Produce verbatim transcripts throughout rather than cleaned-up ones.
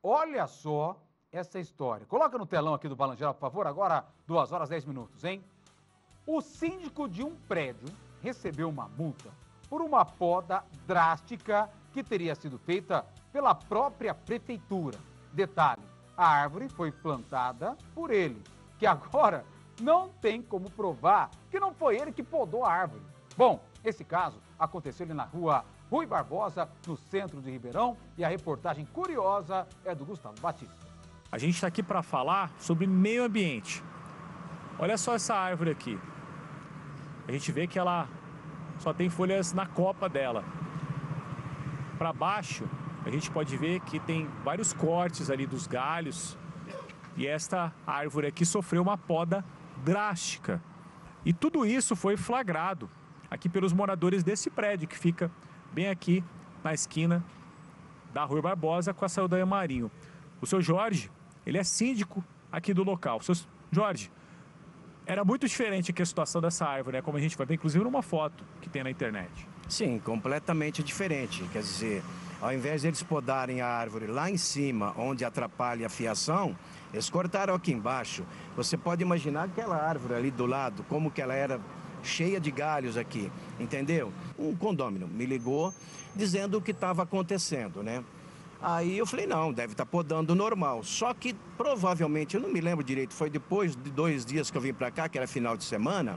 Olha só essa história. Coloca no telão aqui do Balanço Geral, por favor, agora duas horas dez minutos, hein? O síndico de um prédio recebeu uma multa por uma poda drástica que teria sido feita pela própria prefeitura. Detalhe, a árvore foi plantada por ele, que agora não tem como provar que não foi ele que podou a árvore. Bom, esse caso aconteceu ali na rua Rui Barbosa, no centro de Ribeirão, e a reportagem curiosa é do Gustavo Batista. A gente está aqui para falar sobre meio ambiente. Olha só essa árvore aqui. A gente vê que ela só tem folhas na copa dela. Para baixo, a gente pode ver que tem vários cortes ali dos galhos. E esta árvore aqui sofreu uma poda drástica. E tudo isso foi flagrado aqui pelos moradores desse prédio, que fica bem aqui na esquina da Rui Barbosa com a Saldanha Marinho. O seu Jorge, ele é síndico aqui do local. O seu Jorge, era muito diferente aqui a situação dessa árvore, né? Como a gente vai ver, inclusive, numa foto que tem na internet. Sim, completamente diferente. Quer dizer, ao invés de eles podarem a árvore lá em cima, onde atrapalha a fiação, eles cortaram aqui embaixo. Você pode imaginar aquela árvore ali do lado, como que ela era cheia de galhos aqui, entendeu? Um condômino me ligou dizendo o que estava acontecendo, né? Aí eu falei, não, deve estar podando normal. Só que provavelmente, eu não me lembro direito, foi depois de dois dias que eu vim para cá, que era final de semana,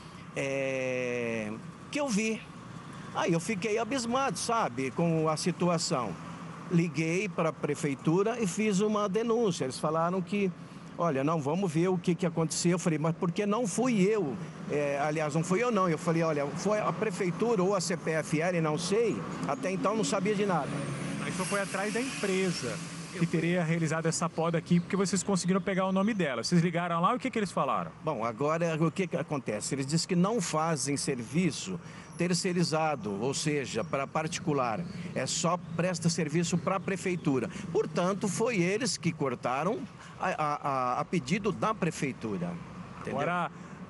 é... que eu vi. Aí eu fiquei abismado, sabe, com a situação. Liguei para a prefeitura e fiz uma denúncia. Eles falaram que, olha, não, vamos ver o que, que aconteceu. Eu falei, mas porque não fui eu? É, aliás, não fui eu não. Eu falei, olha, foi a prefeitura ou a C P F L, não sei. Até então não sabia de nada. Aí você foi atrás da empresa que teria realizado essa poda aqui, porque vocês conseguiram pegar o nome dela. Vocês ligaram lá e o que, que eles falaram? Bom, agora o que, que acontece? Eles dizem que não fazem serviço terceirizado, ou seja, para particular. É só presta serviço para a prefeitura. Portanto, foi eles que cortaram a, a, a pedido da prefeitura. Entendeu? Agora,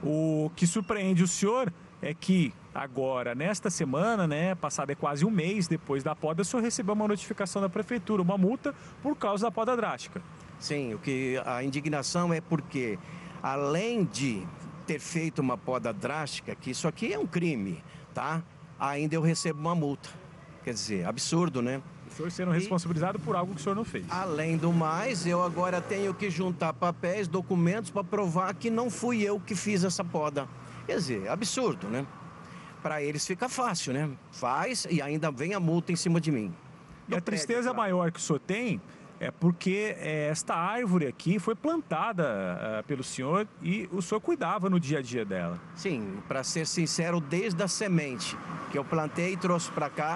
o que surpreende o senhor é que agora, nesta semana, né, passado é quase um mês depois da poda, o senhor recebeu uma notificação da prefeitura, uma multa por causa da poda drástica. Sim, o que a indignação é porque, além de ter feito uma poda drástica, que isso aqui é um crime, tá? Ainda eu recebo uma multa. Quer dizer, absurdo, né? O senhor sendo responsabilizado por algo que o senhor não fez. Além do mais, eu agora tenho que juntar papéis, documentos para provar que não fui eu que fiz essa poda. Quer dizer, absurdo, né? Para eles fica fácil, né? Faz e ainda vem a multa em cima de mim. E a tristeza prédio, maior que o senhor tem é porque é, esta árvore aqui foi plantada uh, pelo senhor e o senhor cuidava no dia a dia dela. Sim, para ser sincero, desde a semente que eu plantei e trouxe para cá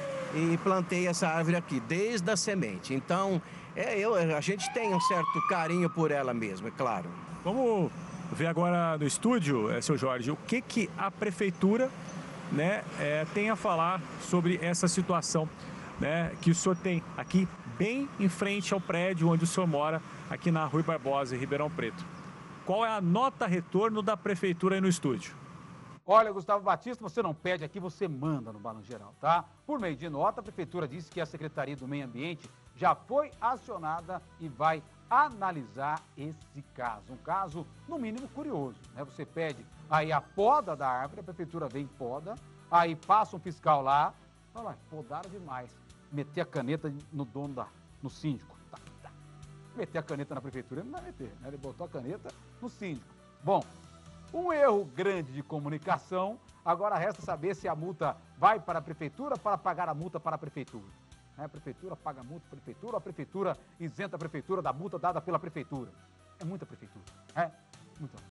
e plantei essa árvore aqui, desde a semente. Então, é, eu, a gente tem um certo carinho por ela mesmo, é claro. Vamos ver agora no estúdio, é, seu Jorge, o que, que a prefeitura, né, é, tem a falar sobre essa situação, né, que o senhor tem aqui bem em frente ao prédio onde o senhor mora, aqui na Rui Barbosa, em Ribeirão Preto. Qual é a nota retorno da prefeitura aí no estúdio? Olha, Gustavo Batista, você não pede aqui, você manda no Balanço Geral, tá? Por meio de nota, a prefeitura disse que a Secretaria do Meio Ambiente já foi acionada e vai analisar esse caso. Um caso, no mínimo, curioso, né? Você pede aí a poda da árvore, a prefeitura vem e poda, aí passa um fiscal lá, fala, podaram demais. Meter a caneta no dono da, no síndico. Tá, tá. Meter a caneta na prefeitura, ele não vai meter, né? Ele botou a caneta no síndico. Bom, um erro grande de comunicação, agora resta saber se a multa vai para a prefeitura para pagar a multa para a prefeitura. A prefeitura paga a multa para a prefeitura, ou a prefeitura isenta a prefeitura da multa dada pela prefeitura. É muita prefeitura, é? Muita.